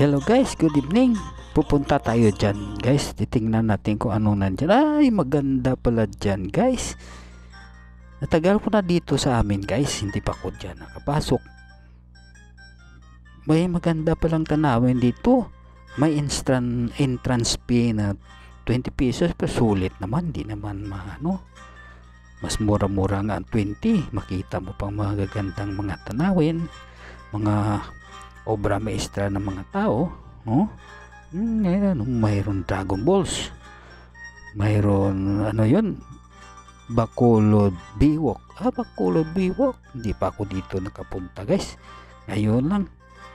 Hello guys, good evening. Pupunta tayo dyan guys. Titingnan natin kung ano nandyan. Ay, maganda pala dyan guys. Natagal ko na dito sa amin guys. Hindi pa ako dyan nakapasok. May maganda palang tanawin dito. May entrance fee na 20 pesos. Pero sulit naman. Di naman mas mura-mura nga 20. Makita mo pang magagandang mga tanawin. Mga obra maestra ng mga tao, no? Mayroon Dragon Balls, mayroon Bacolod Biwok. Bacolod Biwok, hindi pa ako dito nakapunta guys, ngayon lang.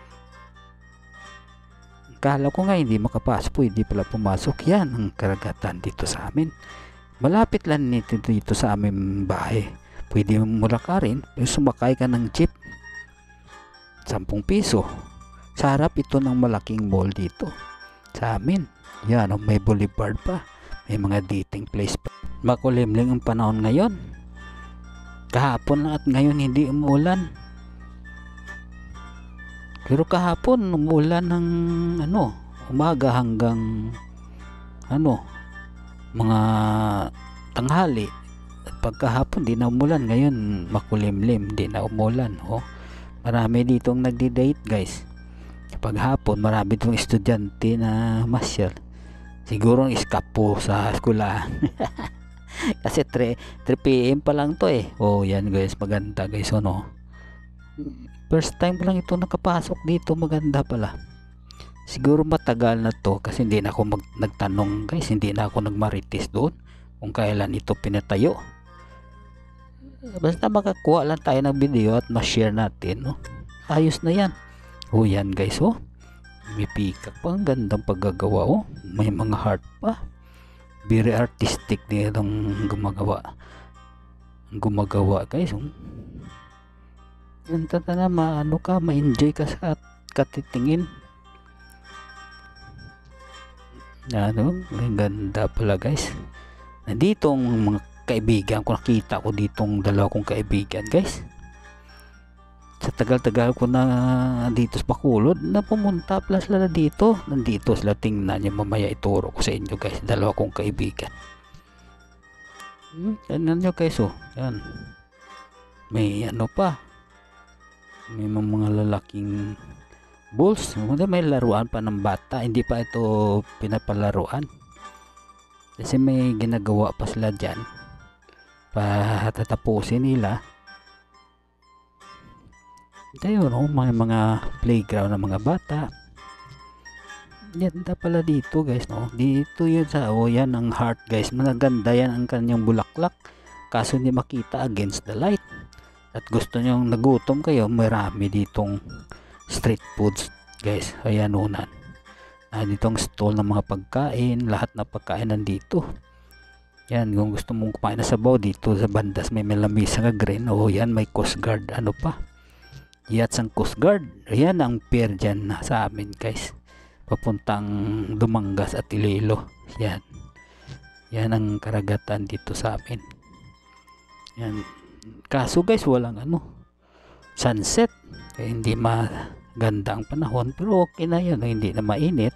Kala ko nga hindi makapasok, hindi pala pumasok. Yan ang karagatan dito sa amin, malapit lang nito dito sa aming bahay. Pwede mo lakarin, pero sumakay ka ng jeep, 10 piso. Sa harap ito ng malaking mall dito sa amin. Yan, may boulevard pa, may mga dating place pa. Makulimlim ang panahon ngayon. Kahapon lang at ngayon hindi umulan. Pero kahapon umulan ng umaga hanggang mga tanghali. At pagkahapon di na umulan. Ngayon makulimlim, di na umulan. Marami dito ang nagdi-date guys. Kapag hapon marami ditong estudyante na masyal. Siguro ang iskapo sa eskwela. Kasi 3 PM pa lang to eh. Yan guys, maganda guys. First time pa lang ito nakapasok dito. Maganda pala. Siguro matagal na to kasi hindi na ako nagtanong guys. Hindi na ako nagmarites doon kung kailan ito pinatayo. Basta makakuha lang tayo ng video at ma-share natin, ayos na yan. Yan guys, may peacock pa, ang gandang paggagawa, may mga heart pa, very artistic din ang gumagawa guys. Ganda na ma-enjoy ka sa katitingin. Ang ganda pala guys. Nandito ang mga kaibigan ko, nakita ko ditong dalawa kong kaibigan guys. Sa tagal-tagal ko na dito sa Bacolod na pumunta pala sila dito. Nandito sila, tingnan nyo, mamaya ituro ko sa inyo guys. Dalawa kong kaibigan. Tingnan nyo guys, yan. May pa, may mga lalaking balls. May laruan pa ng bata, hindi pa ito pinapalaruan kasi may ginagawa pa sila dyan, patatapusin nila. Tayo, may mga playground ng mga bata. Yan pala dito guys, dito yun sa yan ang heart guys. Maganda yan ang kanyang bulaklak, kaso hindi makita against the light. At gusto nyo nagutom kayo, marami ditong street foods guys. Ayan, ditong stall ng mga pagkain, lahat na pagkain nandito. Yan, kung gusto mong kumain na sabaw, dito sa bandas may melamisa nga green. Yan, may Coast Guard pa, yachts ang Coast Guard. Ayan ang pier dyan sa amin guys, papuntang Dumangas at Iloilo. Yan ang karagatan dito sa amin. Yan, kaso guys walang sunset, kaya hindi maganda ang panahon, pero okay na yun, hindi na mainit.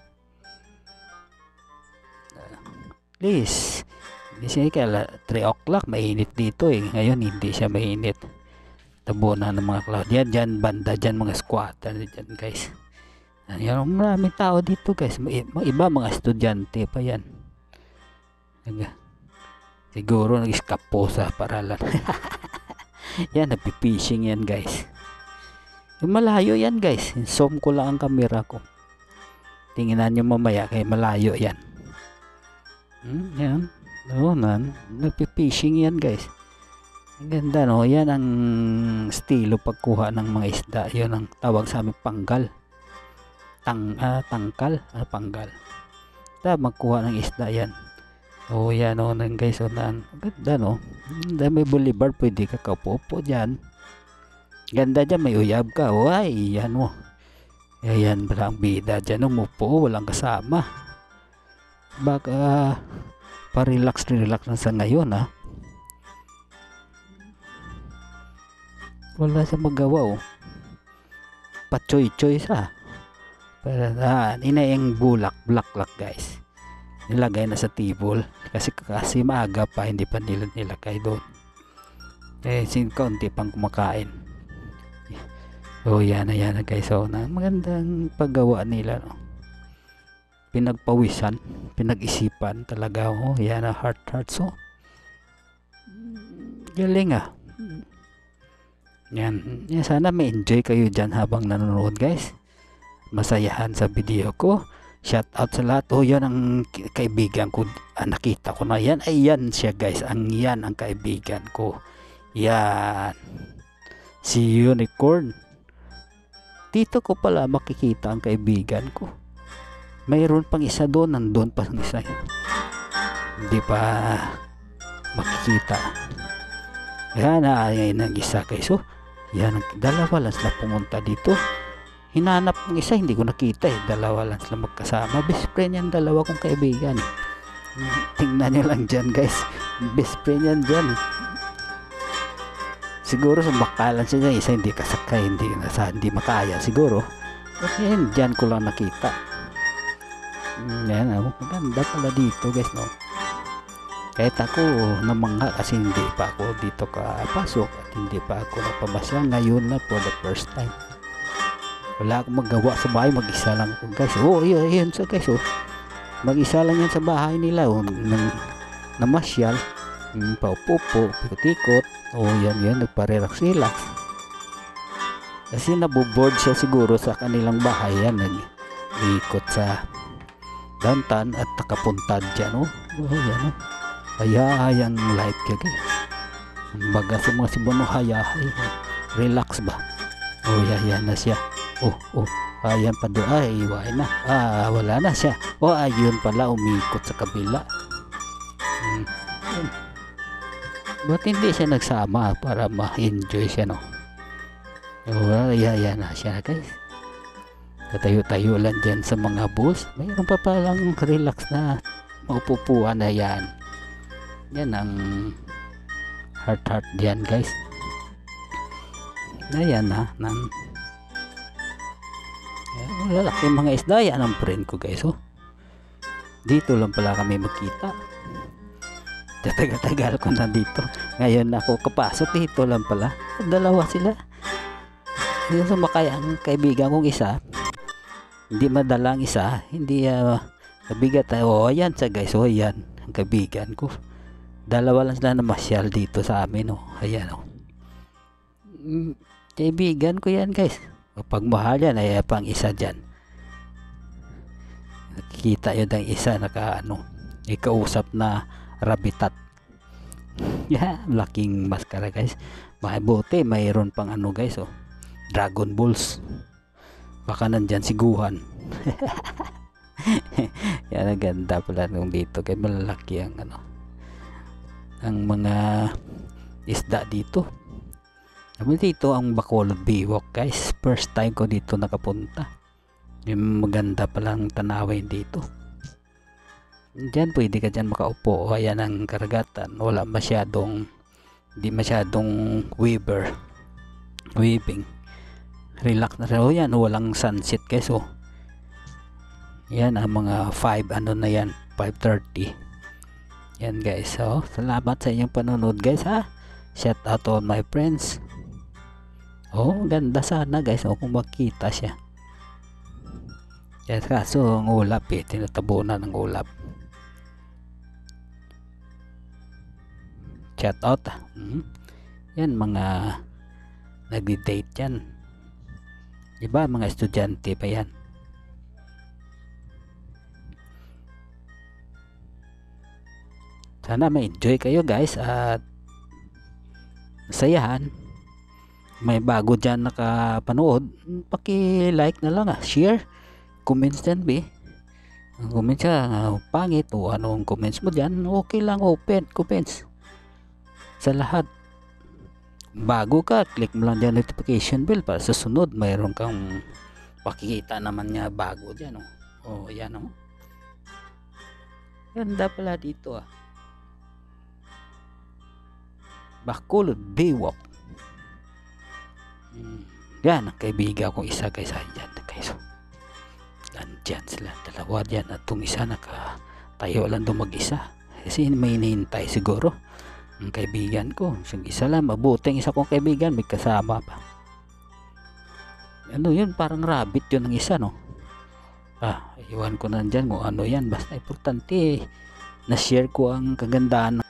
Please, hindi siya kaya 3 o'clock mainit dito ngayon hindi siya mainit. Tabo na ng mga cloud. Yan banda dyan, mga squatter dyan guys. Yan, maraming tao dito guys. Iba mga estudyante pa yan. Siguro nag-escapo sa paralan. Yan, nagpipishing yan guys. Malayo yan guys. Zoom ko lang ang camera ko. Tingnan nyo mamaya kay malayo yan. Yan. Nagpipishing yan guys. Ang ganda yan ang estilo pagkuha ng mga isda. Yun ang tawag sa amin, panggal. Tangkal, panggal. Magkuha ng isda yan. Yan guys, ganda may boulevard, pwede ka kaupo dyan. Ganda dyan, may uyab ka. Yan yan pala ang bida dyan, umupo, walang kasama. Baka pa-relax na sa ngayon wala sa magawa, pachoy-choy sa Pero yung bulaklak guys. Nilagay na sa table kasi maaga pa, hindi pa nila nilagay doon. Kaunti pang kumakain. Yan na guys. So magandang paggawa nila, no? Pinagpawisan, pinag-isipan talaga. Yan na, heart. So galing yan, sana may enjoy kayo dyan habang nanonood guys. Masayahan sa video ko. Shout out sa lahat. Yan ang kaibigan ko. Nakita ko na yan. Ayan siya guys. Yan ang kaibigan ko. Yan. Si Unicorn. Dito ko pala makikita ang kaibigan ko. Mayroon pang isa doon. Nandun pa ang isa. Hindi pa makikita. Yan ang isa guys. Yan, dalawa lang sila pumunta dito. Hinanap ng isa, hindi ko nakita dalawa lang sila magkasama. Best friend yan, dalawa kong kaibigan. Tingnan nyo lang dyan guys. Best friend yan dyan. Siguro sa bakalan siya, isa hindi kasakay, hindi makaya siguro. Okay, dyan ko lang nakita. Yan, maganda pala dito guys, no? Kahit ako namangha kasi hindi pa ako dito kapasok at hindi pa ako napabasa. Ngayon na for the first time. Wala akong magawa sa bahay, mag-isa lang ako guys. Yun sa guys. Mag-isa lang yan sa bahay nila. Namasyal, paupo-po, pikot-ikot. Yan, nagparelax-relax. Kasi naboboard siya siguro sa kanilang bahay. Yan, nag-ikot sa downtown at nakapuntad dyan. Yan. Hayahayang life kaya guys. Baga sa mga Cebuano, hayahay. Relax ba? Yan na siya. Ayan pa doon. Iwain na. Wala na siya. Ayun pala, umikot sa kabila. Ba't hindi siya nagsama para ma-enjoy siya, no? Yan na siya guys. Tatayo-tayo lang dyan sa mga bus. Mayroon pa palang relax na maupupuan na yan. Yan ang heart diyan guys. Ayan na. Lalaki mga isda. Yan ang friend ko guys. Dito lang pala kami magkita. Tagal ko na dito. Ngayon ako kapasok dito lang pala. Dalawa sila. Dito sumakay ang kaibigan kong isa. Hindi madalang isa. Hindi nabigat. Ayan sa guys. Yan ang kaibigan ko. Dalawa lang sila na masyal dito sa amin. Ayan. Kaibigan ko yan guys. Kapag mahal yan, ay pang isa dyan. Nakikita yun ang isa ikausap na rabitat. Laking maskara guys. Mabuti mayroon pang guys. Dragon Balls. Baka nandyan si Guhan. Yan, ang ganda pala nung dito. Kaya malalaki ang mga isda dito. Dito ang Bacolod Biwok guys. First time ko dito nakapunta. Yung maganda palang tanawin dito. Diyan pwede ka dyan makaupo. Ayan ang karagatan. Hindi masyadong weaving. Relax na rin. Yan, walang sunset guys. Yan ang mga 5 na yan. 5:30. Yan guys. Salamat sa inyong panonood guys ha. Shout out to all my friends. Ganda sana guys. Kung makita siya. Yes, kaso ang ulap tinatabunan ng ulap. Shout out. Yan mga nagdi-date yan. Diba mga estudyante pa yan. Sana ma-enjoy kayo guys at masayahan. May bago dyan nakapanood, paki-like na lang share, comments dyan comment siya pangit o anong comments mo dyan, okay lang, open comments sa lahat. Bago ka, click mo lang dyan notification bell para sa sunod mayroon kang pakikita naman niya bago dyan. Yan ganda pala dito Bacolod Biwok. Yan ang kaibigan kong isa guys. Yan guys. Diyan sila dalawa diyan at itong isa tayo lang doon mag-isa. Kasi may hinihintay siguro. Ang kaibigan ko, yung isa lang, mabuting isa kong kaibigan, may kasama pa. Ano yun, parang rabbit yun ang isa, no? Iwan ko na dyan kung ano yan. Basta importante na-share ko ang kagandahan